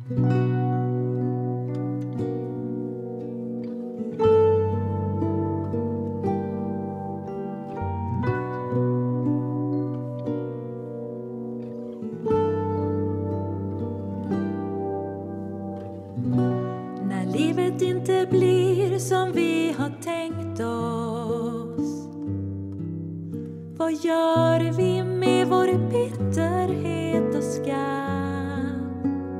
När livet inte blir som vi har tänkt oss, vad gör vi med vår bitterhet och skam?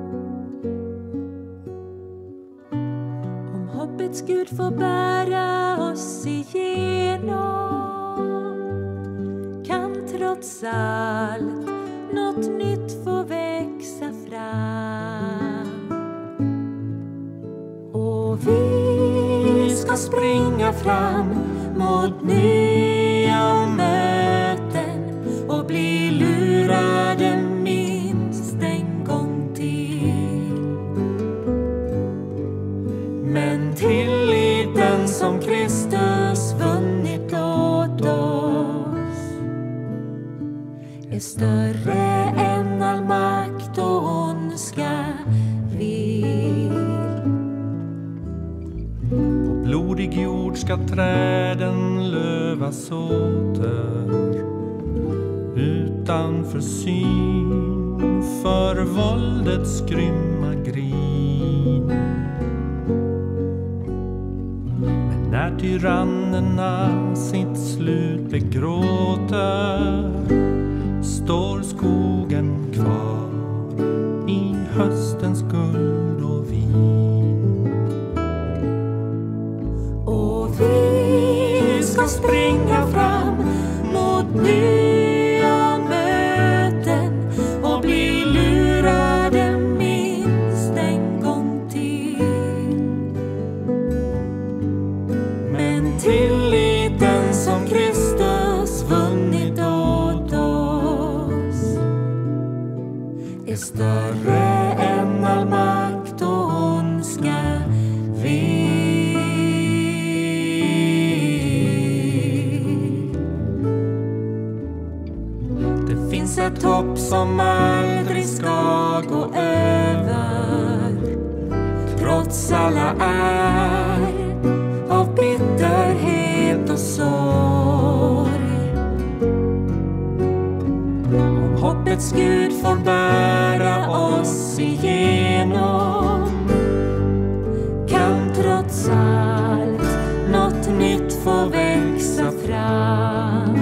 Om hoppets Gud får bära oss igenom, kan trots allt något nytt få växa fram. Och vi ska springa fram mot nya möten och bli lurade minst en gång till. Men tilliten som Kristus vunnit åt oss är större än all makt och ondska vill. På blodig jord ska träden lövas åter, utan försyn för våldets grymma grin. Men när tyrannerna sitt slut begråter, står skogen kvar i höstens guld och vin. Och vi ska springa fram mot nya möten och bli lurade minst en gång till. Men tilliten som Kristus vunnit åt oss är större än all makt och ondska vill. Det finns ett hopp som aldrig ska gå över, trots alla är av bitterhet och sorg. Om hoppets Gud får bära oss igenom, kan trots allt något nytt få växa fram.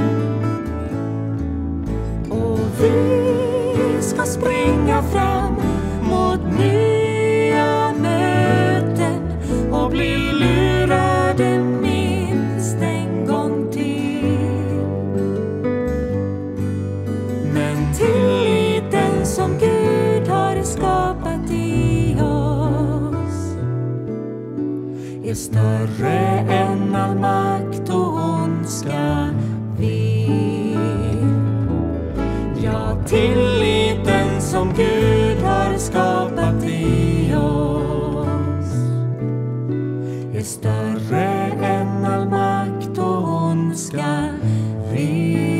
Och vi ska springa fram mot nya möten och bli lurade minst en gång till. Men tilliten som Gud har skapat i oss är större än all makt och ondska vill. Ja, tilliten som Gud har skapat i oss är större än all makt och ondska vill.